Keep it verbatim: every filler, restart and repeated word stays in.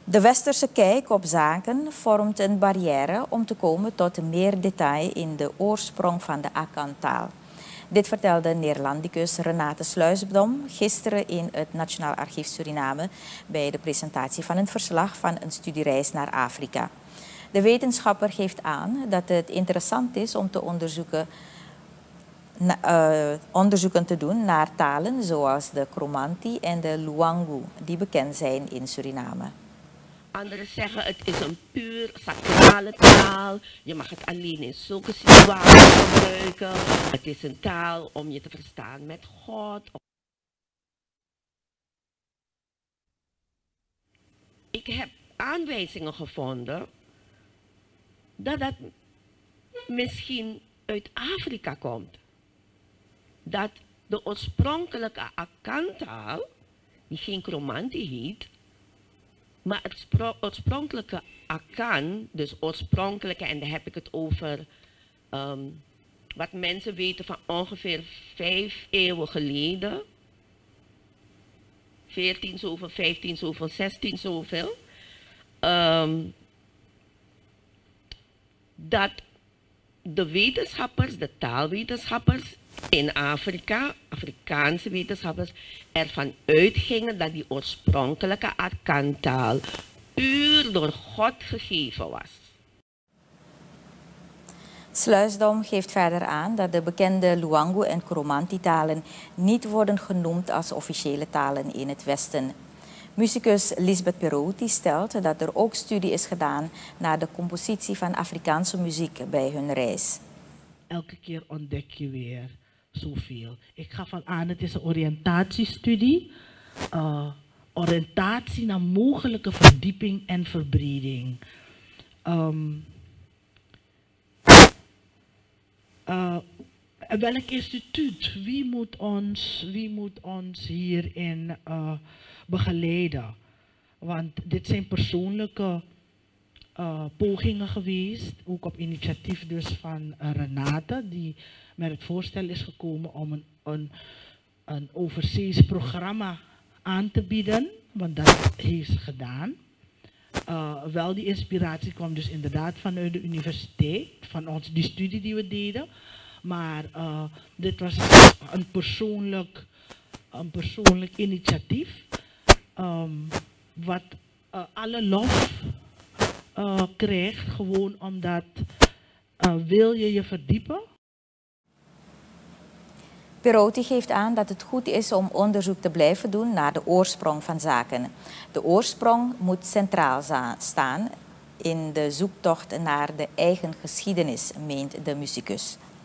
De westerse kijk op zaken vormt een barrière om te komen tot meer detail in de oorsprong van de Akan-taal. Dit vertelde Neerlandicus Renate Sluisdom gisteren in het Nationaal Archief Suriname bij de presentatie van een verslag van een studiereis naar Afrika. De wetenschapper geeft aan dat het interessant is om te onderzoeken, uh, onderzoeken te doen naar talen zoals de Kromanti en de Luangu, die bekend zijn in Suriname. Anderen zeggen het is een puur sacrale taal. Je mag het alleen in zulke situaties gebruiken. Het is een taal om je te verstaan met God. Ik heb aanwijzingen gevonden dat dat misschien uit Afrika komt. Dat de oorspronkelijke Akan-taal, die geen Kromanti heet, maar het oorspronkelijke Akan, dus oorspronkelijke, en daar heb ik het over um, wat mensen weten van ongeveer vijf eeuwen geleden. veertien zoveel, vijftien zoveel, zestien zoveel. Um, dat de wetenschappers, de taalwetenschappers in Afrika, Afrikaanse wetenschappers, ervan uitgingen dat die oorspronkelijke Akan-taal puur door God gegeven was. Sluisdom geeft verder aan dat de bekende Luangu- en Kromanti-talen niet worden genoemd als officiële talen in het Westen. Musicus Lisbeth Perotti stelt dat er ook studie is gedaan naar de compositie van Afrikaanse muziek bij hun reis. Elke keer ontdek je weer zoveel. Ik gaf al aan, het is een oriëntatiestudie. Uh, oriëntatie naar mogelijke verdieping en verbreding. Um, uh, welk instituut? Wie moet ons, wie moet ons hierin uh, begeleiden? Want dit zijn persoonlijke uh, pogingen geweest, ook op initiatief dus van uh, Renate, die met het voorstel is gekomen om een, een, een overzees programma aan te bieden, want dat heeft ze gedaan. Uh, wel, die inspiratie kwam dus inderdaad vanuit de universiteit, van ons, die studie die we deden. Maar uh, dit was een persoonlijk, een persoonlijk initiatief, um, wat uh, alle lof uh, krijgt, gewoon omdat uh, wil je je verdiepen. Perotti geeft aan dat het goed is om onderzoek te blijven doen naar de oorsprong van zaken. De oorsprong moet centraal staan in de zoektocht naar de eigen geschiedenis, meent de musicus.